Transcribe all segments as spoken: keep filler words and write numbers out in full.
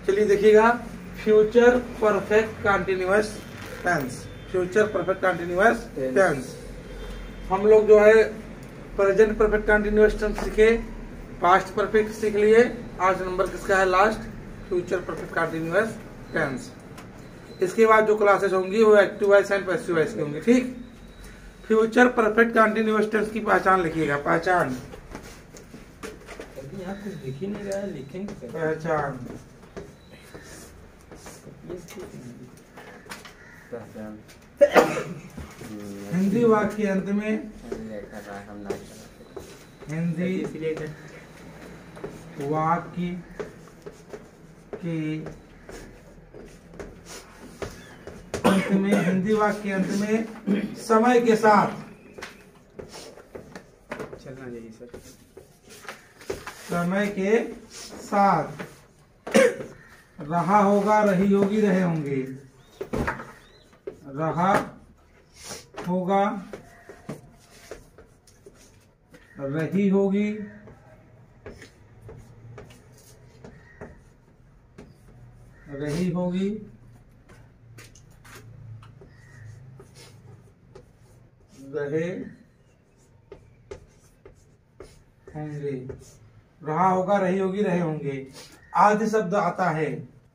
चलिए देखिएगा, future perfect continuous tense. Future perfect continuous tense. हम लोग जो है प्रेजेंट परफेक्ट कंटिन्यूअस टेंस सीखे, पास्ट परफेक्ट सीख लिए। आज नंबर किसका है last, future perfect continuous tense. इसके बाद जो क्लासेस होंगी वो active voice and passive voice की होंगी। ठीक, फ्यूचर परफेक्ट कंटिन्यूअस टेंस की पहचान लिखिएगा। पहचान, यहाँ कुछ दिख ही नहीं रहा है, लिखेंगे कैसे? पहचान हिंदी वाक्य के अंत में, हिंदी वाक्य के अंत में, हिंदी वाक्य के अंत में समय के साथ चलना चाहिए सर। समय के साथ रहा होगा, रही होगी, रहे होंगे। रहा होगा, रही होगी, रही होगी, रहे होंगे। रहा होगा, रही होगी, रहे होंगे। आदि शब्द आता है,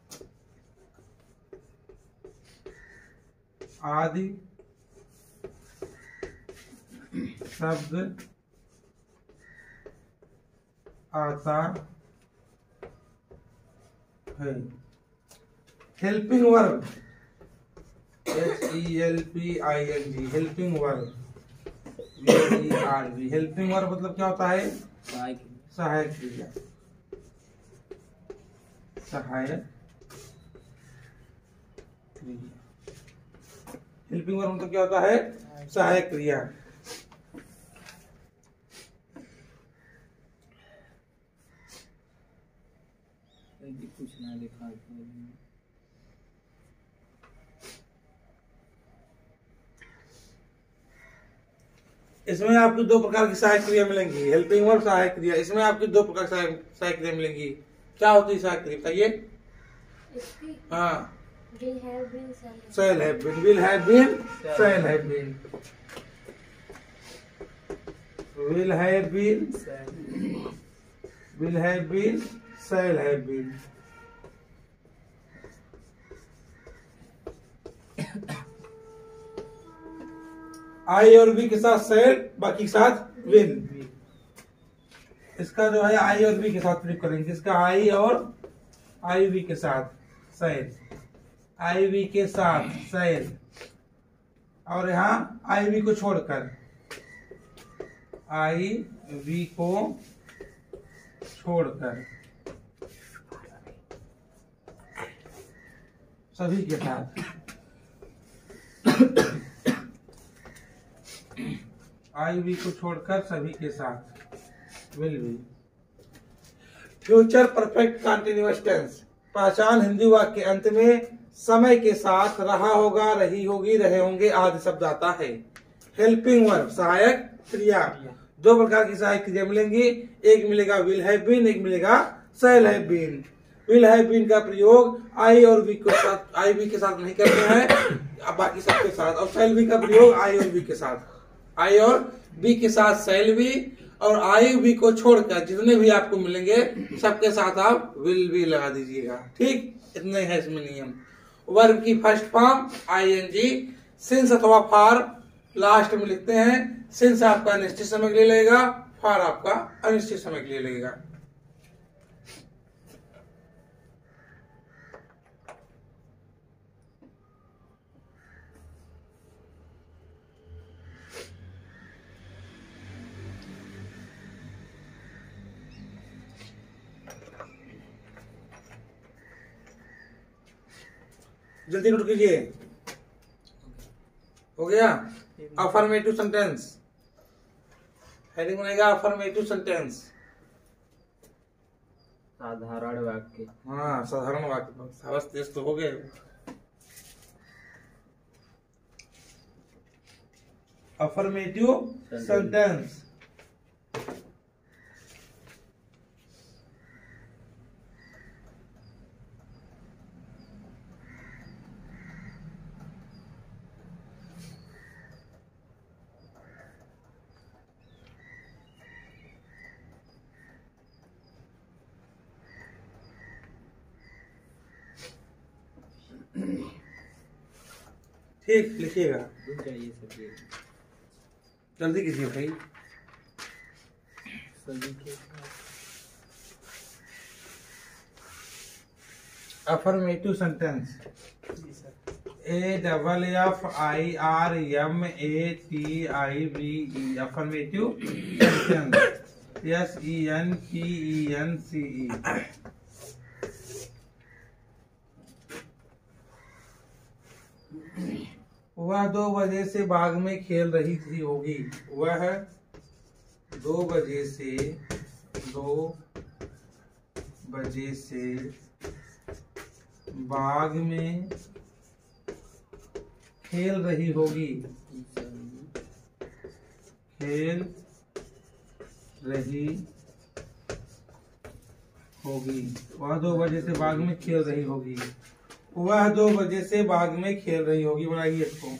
आदि शब्द आता है। Helping verb, H E L P I N G, helping verb, V E R V. Helping verb मतलब क्या होता है, सहायक क्रिया। सहायक क्रिया। हेल्पिंग वर्ब मतलब क्या होता है, सहायक क्रिया। कुछ ना लिखा। इसमें आपको दो प्रकार की सहायक क्रिया मिलेंगी, हेल्पिंग वर्ब, सहायक क्रिया। इसमें आपकी दो प्रकार की सहायक क्रिया मिलेंगी। क्या होती है सहायक क्रिया बताइए? हाँ, will have been, shall have been, will have been, shall have been, will have been, will have been, shall have been। आई और बी के साथ शैल, बाकी के साथ विल। इसका जो है आई और बी के साथ प्रयोग करेंगे। इसका आई और आई वी के साथ शैल, आई वी के साथ शैल, और यहाँ आई वी को छोड़कर, आई वी को छोड़कर सभी के साथ, आई वी को छोड़कर सभी के साथ, will be. Future perfect continuous tense. पहचान, हिंदी वाक्य के अंत में समय के साथ रहा होगा, रही होगी, रहे होंगे आदि शब्द आता है। हेल्पिंग वर्ब, सहायक क्रिया। दो प्रकार की सहायक क्रिया मिलेंगी, एक मिलेगा विल हैव बीन, एक मिलेगा shall have been. Will have been का प्रयोग आई और वी के साथ, आई वी के साथ नहीं करते हैं, बाकी सबके साथ। और शैल बी का प्रयोग आई और वी के साथ, आई और बी के साथ शैल बी, और आई बी को छोड़कर जितने भी आपको मिलेंगे सबके साथ आप विल बी लगा दीजिएगा। ठीक, इतने है इसमें नियम। वर्ब की first form I N G, since अथवा फॉर लास्ट में लिखते हैं। सिंस आपका अनिश्चित समय के लिए लगेगा, फॉर आपका अनिश्चित समय के लिए लगेगा। जल्दी नोट कीजिए। हो गया? अफर्मेटिव सेंटेंस, हेडिंग बनेगा अफर्मेटिव सेंटेंस। साधारण वाक्य। हाँ, साधारण वाक्य। सावस तेज तो हो गए। Affirmative sentence. ठीक, लिखिएगा, रुक जाइए सर, ये जल्दी कीजिए भाई। सभी के अफर्मेटिव सेंटेंस, जी sir. A double F I R M A T I V E, affirmative sentence, S E N P E N C E. वह दो बजे से बाग में खेल रही थी होगी। वह दो बजे से दो बजे से बाग में खेल रही होगी। खेल रही होगी। वह दो बजे से बाग में खेल रही होगी। वह दो बजे से बाग में खेल रही होगी। बनाइए इसको,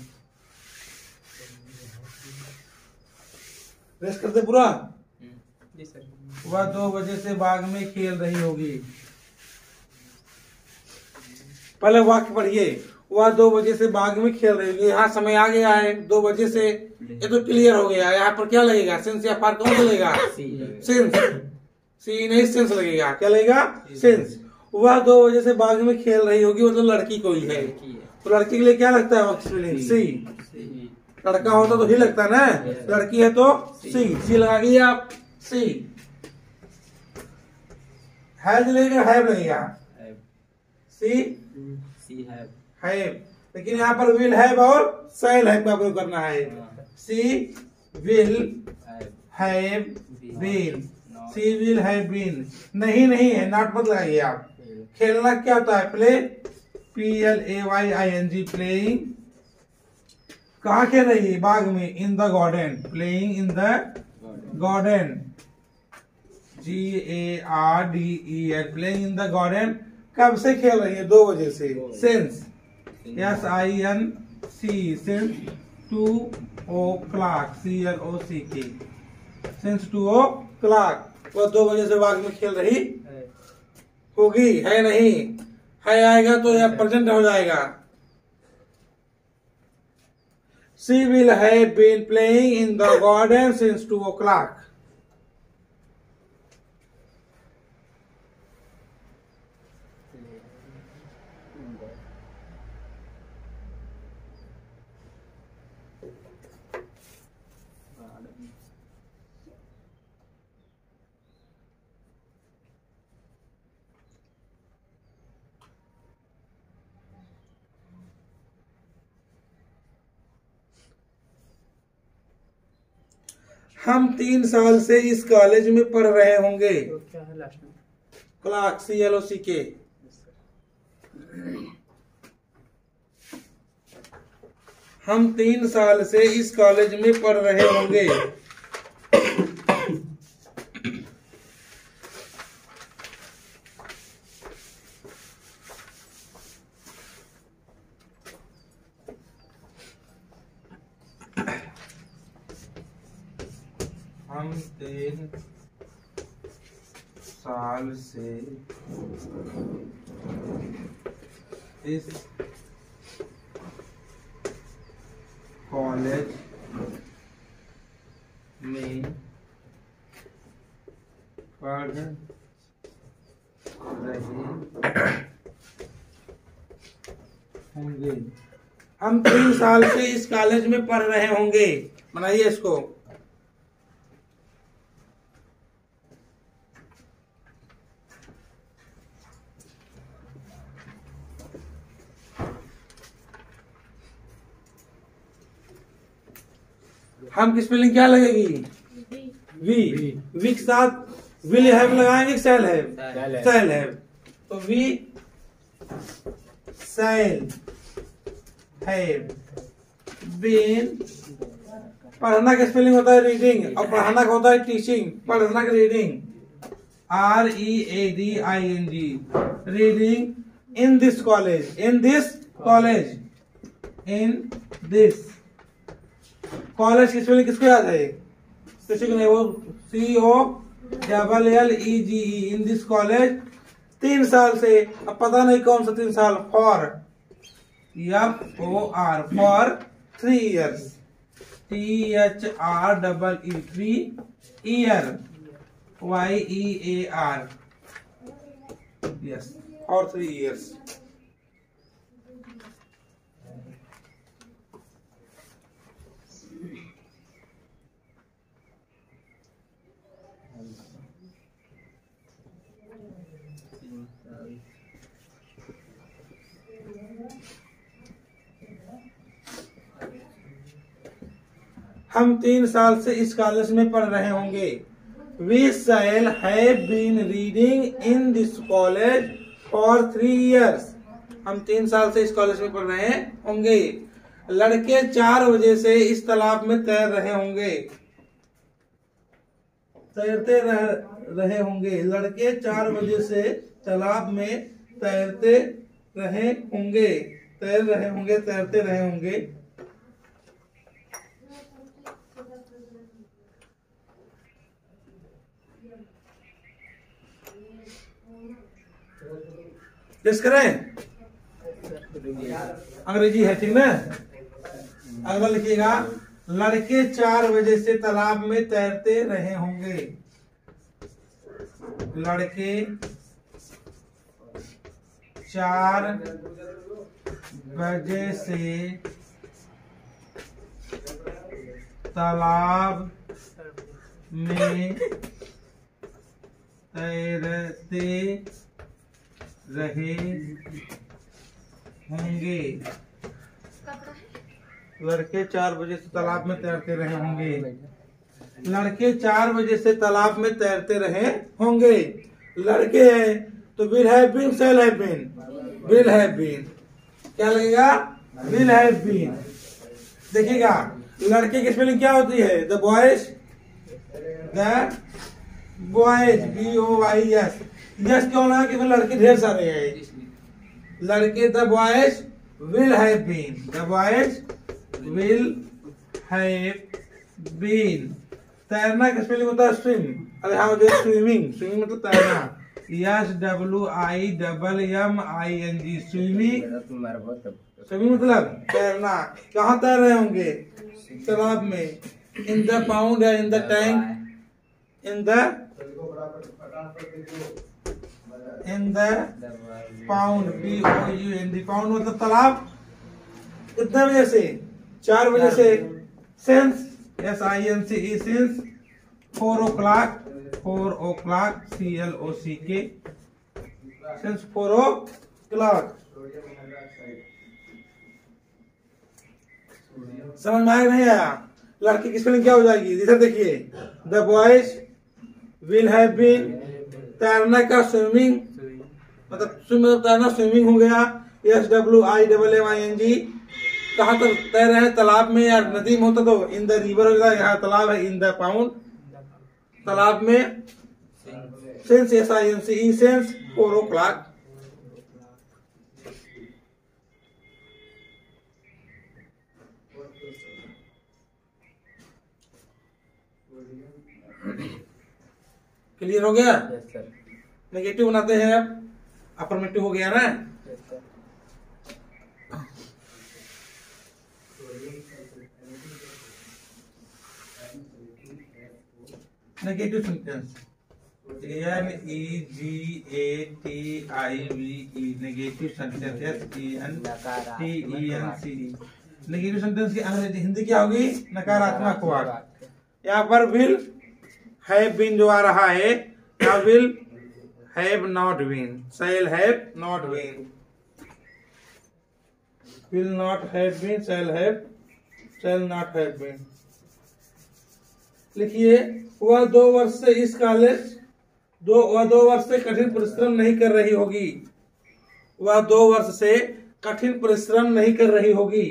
रेस्ट करते पूरा। जी सर। वह दो बजे से बाग में खेल रही होगी। पहले वाक्य पढ़िए। वह दो बजे से बाग में खेल रही होगी। यहाँ समय आ गया है दो बजे से, ये तो क्लियर हो गया। यहाँ पर क्या लगेगा? सेंस या पार कौन सा लगेगा? सेंस। सी नहीं, सेंस लगेगा। क्या लगेगा? सेंस। वह दो बजे से बाग में खेल रही होगी, मतलब लड़की कोई है। तो लड़की के लिए क्या लगता है? सी। लड़का होता तो ही लगता है ना, लड़की है तो सी। सी लगा दिया आप। सी हैज लगेगा, हैव लगेगा। सी सी हैव, हैव, लेकिन यहाँ पर विल हैव और शैल हैव का प्रयोग करना है। She will have been, she will have been. नहीं नहीं है, नॉट मत लगाइए आप। खेलना क्या होता है? Play, P L A Y I N G, playing. कहाँ खेल रही है? बाग में। In the garden, playing in the garden, G A R D E L, playing in the garden. कब से खेल रही है? दो बजे से। Since, S I N C, since two o'clock, C L O C K, since two O clock. वह दो बजे से बाग में खेल रही होगी। है नहीं है, आएगा तो यह प्रेजेंट हो जाएगा। She will have been playing in the garden since two o'clock. हम तीन साल से इस कॉलेज में पढ़ रहे होंगे। तो क्या है लास्ट में? Clock, C L O C के। हम तीन साल से इस कॉलेज में पढ़ रहे होंगे। हम तीन साल से इस कॉलेज में पढ़ रहे होंगे। हम तीन साल से इस कॉलेज में पढ़ रहे होंगे। बनाइए इसको। हम की स्पेलिंग क्या लगेगी? वी। वी के साथ विल हैव लगाएंगे, शैल हैव, शैल हैव। तो वी शैल हैव बीन। पढ़ना का स्पेलिंग होता है रीडिंग, और पढ़ाना का होता है टीचिंग। पढ़ना का reading, R E A D I N G, reading in this college, in this college, in this college की स्पेलिंग किसको याद है? किसी को नहीं। वो C O double L E G E, in this college. तीन साल से, अब पता नहीं कौन सा तीन साल। For F O R for three years, T H R double E three, year Y E A R, yes, और थ्री इयर्स। हम तीन साल से इस कॉलेज में पढ़ रहे होंगे। We shall have been reading in this college for three years. हम तीन साल से इस कॉलेज में पढ़ रहे होंगे। लड़के चार बजे से इस तालाब में तैर रहे होंगे, तैरते रह रहे होंगे। लड़के चार बजे से तालाब में तैरते रहे होंगे, तैर रहे होंगे, तैरते रहे होंगे। किस करें? अंग्रेजी है, ठीक ना? अगला लिखिएगा, लड़के चार बजे से तालाब में तैरते रहे होंगे। लड़के चार बजे से तालाब में तैरते रहे होंगे। लड़के चार बजे से तालाब में तैरते रहे होंगे। लड़के चार बजे से तालाब में तैरते रहे होंगे। लड़के हैं तो will have been, shall have been, will have been, क्या लगेगा? Will have been. देखिएगा, लड़के की स्पेलिंग क्या होती है? The boys, the boys, B O Y S. Yes क्यों ना? कि लड़के ढेर सारे हैं। लड़के the boys will have been, the boys will have been. तैरना का स्पेलिंग होता है स्विम। अरे हाँ, स्विमिंग, स्विमिंग मतलब तैरना। S W I double M I N G, swimming. Swimming मतलब तैरना। कहाँ तैर रहे होंगे? तालाब में। इन द पाउंड या in the tank, in the in the pound, P O U N D, pound मतलब तालाब। कितने बजे से? चार बजे से। Since, S I N C E, since four o'clock, four o'clock, C L O C K, since four O clock. समझ में आया नहीं आया? लड़की की स्पेलिंग क्या हो जाएगी? इधर देखिए, the boys will have been. तैरना का स्विमिंग मतलब स्विम मतलब तैरना, स्विमिंग हो गया। S W I double M I N G. कहाँ तक तैर रहे हैं? तालाब में या नदी में होता तो इन द रिवर हो गया। यहाँ तालाब है, इन द पाउंड, तालाब में। Since, S I N C E, since four o'clock. Clear हो गया? नेगेटिव बनाते हैं अब, अफर्मेटिव हो गया ना? Negative sentence, N E G A T I V E, negative sentence, S E N T E N C E. Negative सेंटेंस की अंग्रेजी हिंदी क्या होगी? नकारात्मक वाक्य। यहाँ पर विल हैव बीन जो आ रहा है, या will have not been, shall have not been, will not have been, shall have, shall not have been. लिखिए, वह दो वर्ष से इस कॉलेज दो वह दो वर्ष से कठिन परिश्रम नहीं कर रही होगी। वह दो वर्ष से कठिन परिश्रम नहीं कर रही होगी।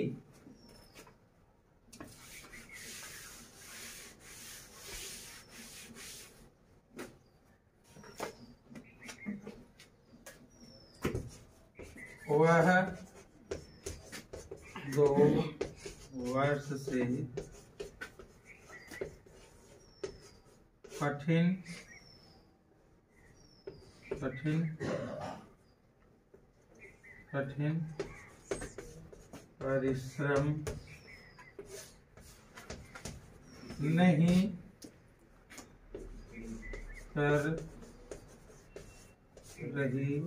वह दो वर्ष से कठिन कठिन कठिन परिश्रम नहीं कर रही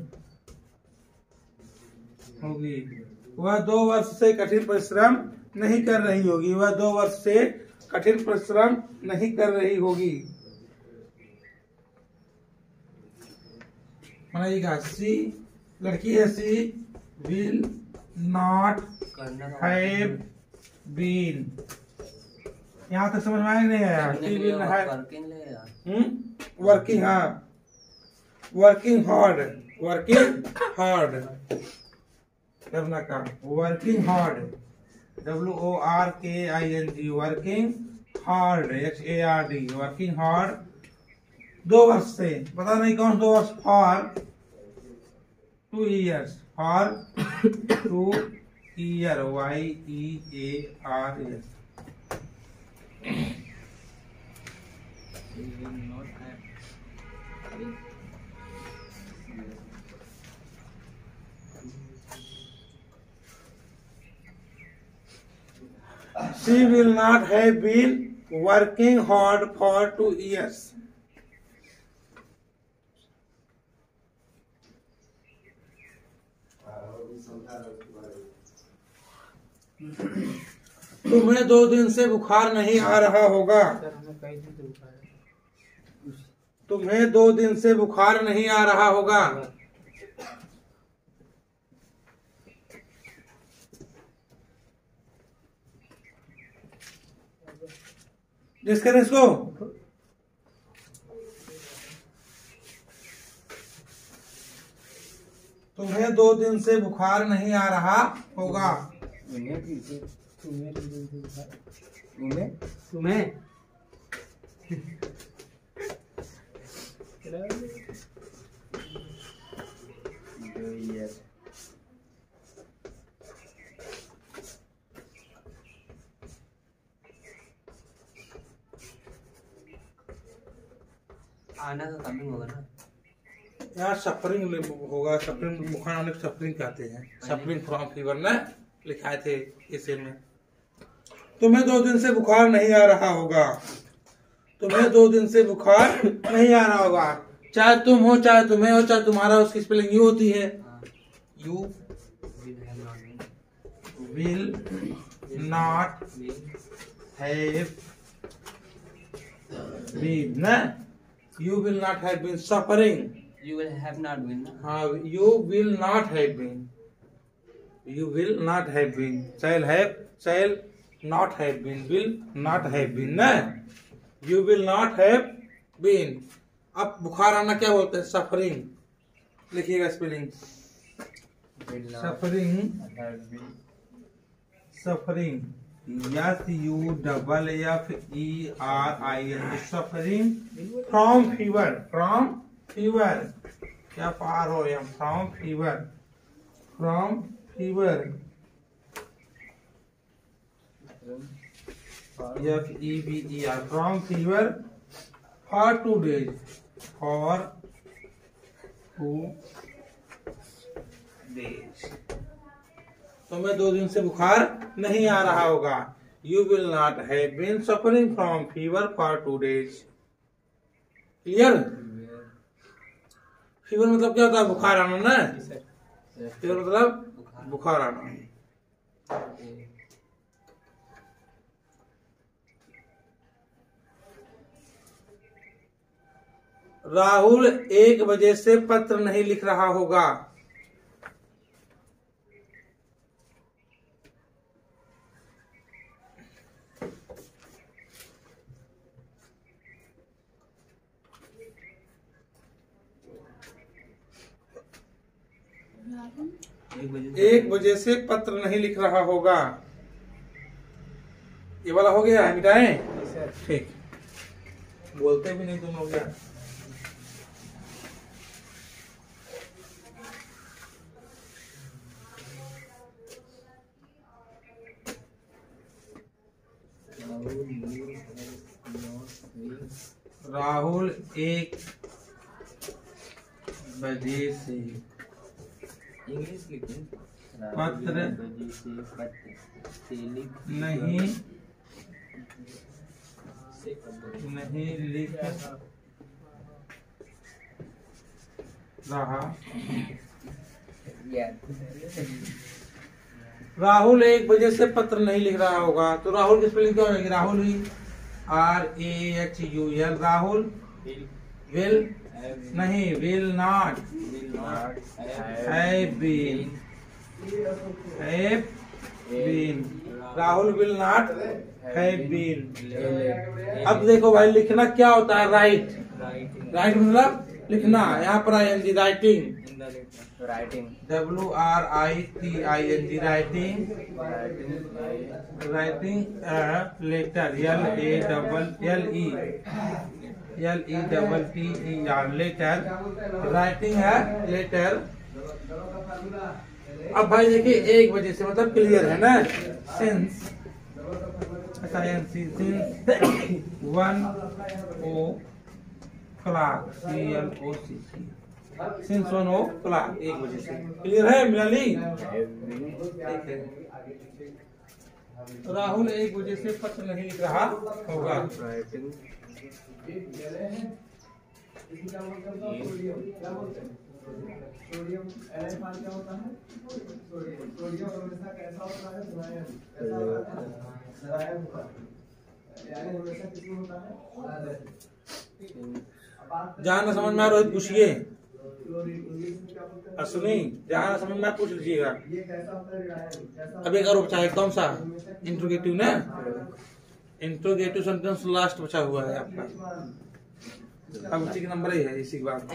होगी। वह दो वर्ष से कठिन परिश्रम नहीं कर रही होगी। वह दो वर्ष से कठिन परिश्रम नहीं कर रही होगी। बनाइएगा सी, लड़की है she will not have been. यहाँ तक समझ में आया नहीं आया? सी विल हैव वर्किंग, हाँ वर्किंग हार्ड, वर्किंग हार्ड करना काम, working hard, W O R K I N G, working hard, H A R D, working hard दो वर्ष से, पता नहीं कौन दो वर्ष, for two years, for two year, Y E A R S. She will not have been working hard for two years. तुम्हें दो दिन से बुखार नहीं आ रहा होगा। सर हमें कई दिन से बुखार है। तुम्हें दो दिन से बुखार नहीं आ रहा होगा। जिस करें इसको, तुम्हें दो दिन से बुखार नहीं आ रहा होगा। तुम्हें तुम्हें आना का कमिंग होगा ना यार, सफरिंग होगा, सफरिंग बुखार आने को सफरिंग कहते हैं, सफरिंग फ्रॉम फीवर ना लिखाए थे इसे में। तुम्हें दो दिन से बुखार नहीं आ रहा होगा। तुम्हें दो दिन से बुखार नहीं आ रहा होगा, चाहे तुम हो चाहे तुम्हें हो चाहे तुम्हारा, उसकी स्पेलिंग यू होती है। You will not have been ना, you will not have been suffering. You will have not been. हाँ, you will not have been. You will not have been. Shall have, shall not have been. Will not have been ना. You will not have been. अब बुखार आना क्या बोलते हैं? Suffering. लिखिएगा spelling. Suffering, suffering, S U double F E R I N, suffering from fever, from fever, क्या पार हो या from fever, from fever, F E B E R, from fever for two days, for two days. तुम्हें दो दिन से बुखार नहीं आ रहा होगा। You will not have been suffering from fever for two days. Clear? Fever मतलब क्या होता है? बुखार आना ना। फीवर मतलब बुखार आना। राहुल एक बजे से पत्र नहीं लिख रहा होगा। एक बजे से पत्र नहीं लिख रहा होगा। ये वाला हो गया है, मिटाएं? ठीक, बोलते भी नहीं तुम लोग यार। राहुल एक बजे से, इंग्लिश लिखें। पत्र नहीं नहीं लिख रहा। राहुल एक बजे से पत्र नहीं लिख रहा होगा, तो राहुल की स्पेलिंग क्या हो जाएगी? राहुल ही R A H U L. Rahul will नहीं, will not have been have been. Rahul will not have been. अब देखो भाई, लिखना क्या होता है? राइट। राइट मतलब लिखना। यहाँ पर I N G, writing. Writing W R I T I N G, writing. Writing letter, L A double L E L E double T E R, letter. Writing है लेटर। अब भाई देखिए, एक बजे से मतलब क्लियर है ना। Since since one o'clock, C L O C C, since one o'clock, एक बजे से। क्लियर है मिलाली? ठीक है। राहुल एक बजे से पत्र नहीं लिख रहा होगा। सोडियम एनाइड क्या होता है? सोडियम सोडियम हमेशा कैसा होता है? कैसा होता है? नारायण होता है, यानी हमेशा किसमें होता है? जहाँ ना समझ में आ रोहित पूछिए, सुनी जहाँ ना समझ में पूछ लीजिएगा। अब एक और बचा है, कौन सा? इंट्रोगेटिव ना, इंट्रोगेटिव सेंटेंस लास्ट बचा हुआ है आपका। अब उसी का नंबर ही है, इसी के बाद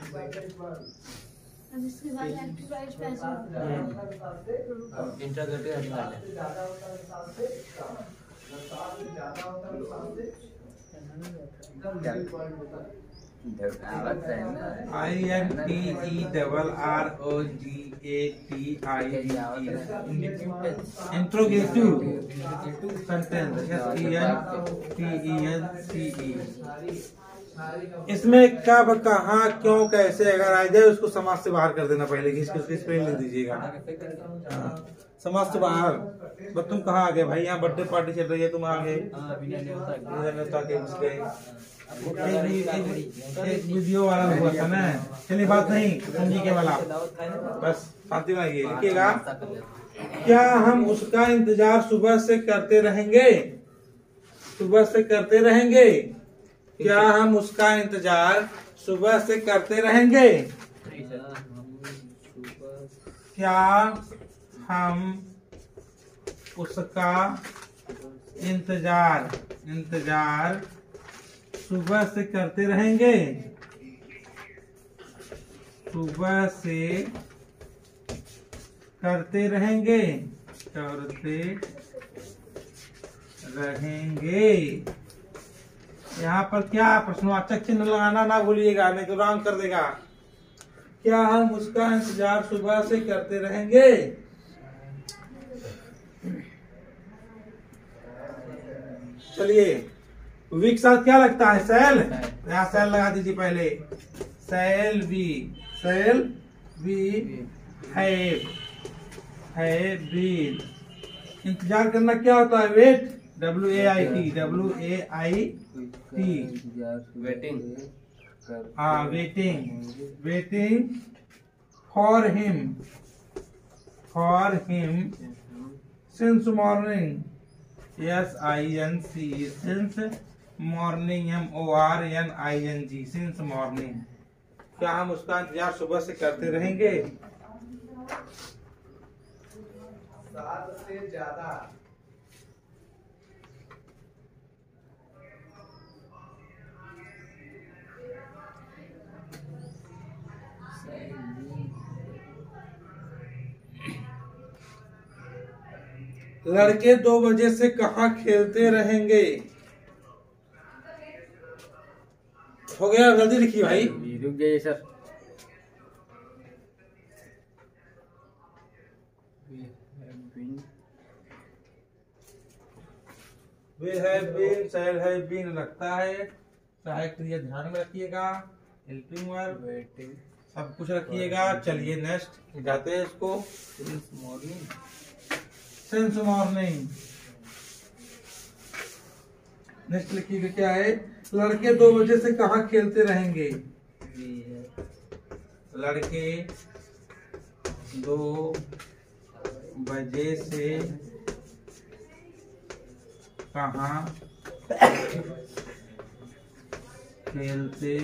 इसके बाद active voice passive. Interrogative I N T E double R O G A T I interrogative sentence, S E N T E N C E. इसमें कब, कहाँ, क्यों, कैसे अगर आ जाए उसको समाज से बाहर कर देना पहले, कि इसको स्पेलिंग लिख दीजिएगा। समाज से बाहर। बस तुम कहाँ आ गए भाई? यहाँ बर्थडे पार्टी चल रही है, तुम आ गए। एक वीडियो वाला हुआ था ना, चलिए बात नहीं समझी के वाला, बस शांति में आइए। लिखिएगा, क्या हम उसका इंतजार सुबह से करते रहेंगे? सुबह से करते रहेंगे। क्या हम उसका इंतजार सुबह से करते रहेंगे? क्या हम उसका इंतजार इंतजार सुबह से करते रहेंगे? सुबह से करते रहेंगे करते रहेंगे। यहाँ पर क्या प्रश्नवाचक चिन्ह लगाना ना भूलिएगा, नहीं तो रॉन्ग कर देगा। क्या हम उसका इंतजार सुबह से करते रहेंगे? चलिए, वी के साथ क्या लगता है? सेल। यहाँ सेल लगा दीजिए पहले। Shall be, shall be have have been. इंतजार करना क्या होता है? Wait, W A I T W A I T waiting. हाँ, waiting waiting for him for him since morning, S I N C, since morning, M O R N I N G, since morning. क्या हम उसका इंतजार सुबह से करते रहेंगे? सात से ज्यादा। लड़के दो बजे से कहाँ खेलते रहेंगे? हो गया, जल्दी लिखिए भाई। रुक जाइए sir. We have been, shall have been लगता है। सहायक क्रिया ध्यान में रखिएगा। हेल्पिंग वर्ब, वेटिंग, सब कुछ रखिएगा। चलिए नेक्स्ट जाते हैं इसको। Morning since morning. नेक्स्ट लिखिएगा क्या है, लड़के दो बजे से कहाँ खेलते रहेंगे। लड़के दो बजे से कहाँ खेलते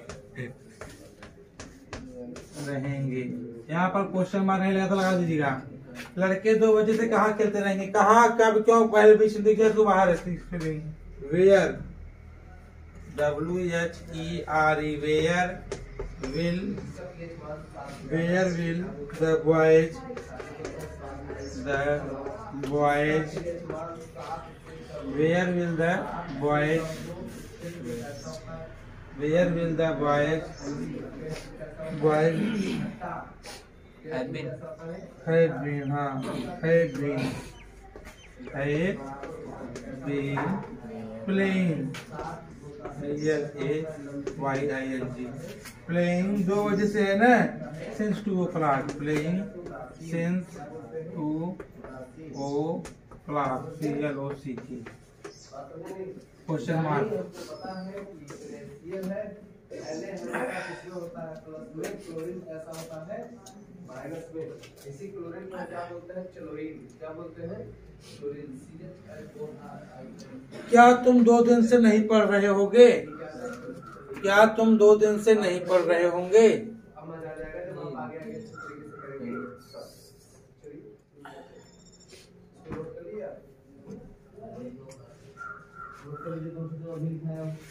रहेंगे। यहाँ पर क्वेश्चन मार्क नहीं लगा तो लगा दीजिएगा। लड़के दो बजे से कहाँ खेलते रहेंगे, कहाँ कब क्यों पहले बीच देखिए तो बाहर है। Where, W H E R E, where will, where will the boys, the boys, where will the boys, where will the boys, boys have been have been, हाँ have been, have been playing, L A Y I N G, playing दो वजह से है ना, since two o'clock, playing since two o'clock, C L O C K, question mark। Minus में इसी chlorine को क्या बोलते हैं, क्लोरीन। क्या बोलते हैं, क्लोरीन। क्या तुम दो दिन से नहीं पढ़ रहे होगे, क्या तुम दो दिन से नहीं पढ़ रहे होंगे। अब मजा आ जाएगा जब आप आगे आगे अच्छे तरीके से करेंगे। चलिए नोट कर लिया, नोट कर लीजिए। कौन सा जो अभी लिखा है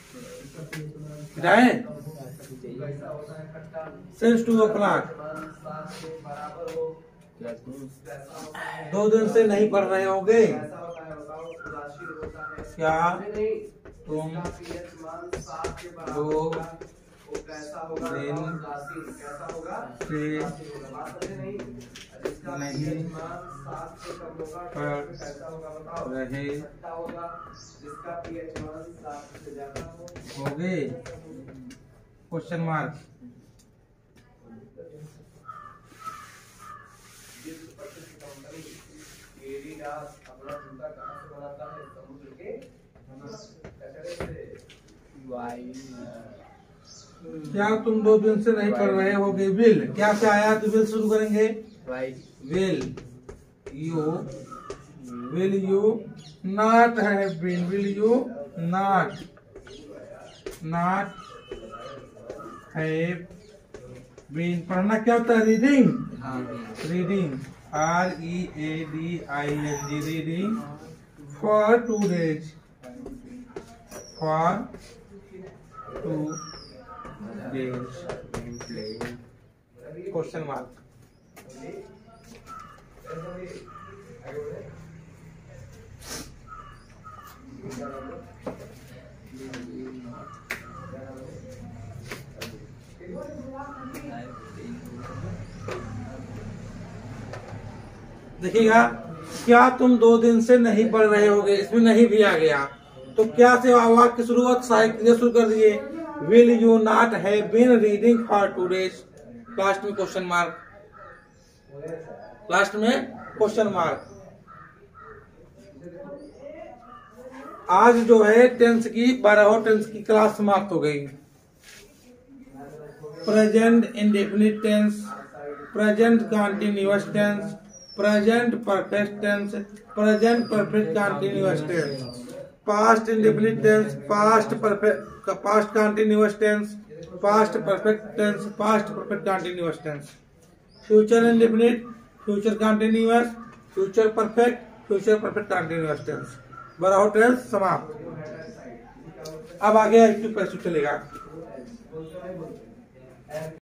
कैसा होता है, खट्टा since two o'clock, सात के बराबर हो। क्या तुम कैसा होता है, दो दिन से नहीं पढ़ रहे होगे। कैसा होता है बताओ, उदासीन होता है। क्या नहीं, तुम इसका पीएच मान सात के बराबर दो होगा। वो कैसा होगा, दिन बताओ, उदासीन। कैसा होगा, से उदासीन होगा। बात समझे नहीं? इसका नहीं पीएच मान सात से कम होगा, पढ़ तो कैसा होगा बताओ, रहे खट्टा होगा। जिसका पीएच मान सात से ज्यादा हो, होगे, क्वेश्चन मार्क। जिस प्रसिद्ध कंपनी एडिडास अपना जूता कहाँ से बनाता है, समुद्र के कचरे से। वाई क्या तुम दो दिन से नहीं पढ़ रहे होगे। विल क्या से आया तो विल शुरू करेंगे। Why will you, will you not have been, will you not, not have been. पढ़ना क्या होता है, रीडिंग, हाँ reading, R E A D I N G, reading for two days, for two days, playing question mark. देखिएगा, क्या तुम दो दिन से नहीं पढ़ रहे होगे, इसमें नहीं भी आ गया तो क्या से वाक्य की शुरुआत साहित्य शुरू कर दिए। Will you not have been reading for two days, last में क्वेश्चन मार्क, लास्ट में क्वेश्चन मार्क। आज जो है टेंस की बारह टेंस की क्लास समाप्त हो गई। Present indefinite tense, present continuous tense, present perfect tense, present perfect continuous tense, past indefinite tense, past perfect, past continuous tense, past perfect tense, past perfect continuous tense, future indefinite, future continuous, future perfect, future perfect continuous tense, बारह tense समाप्त। अब आगे active passive चलेगा।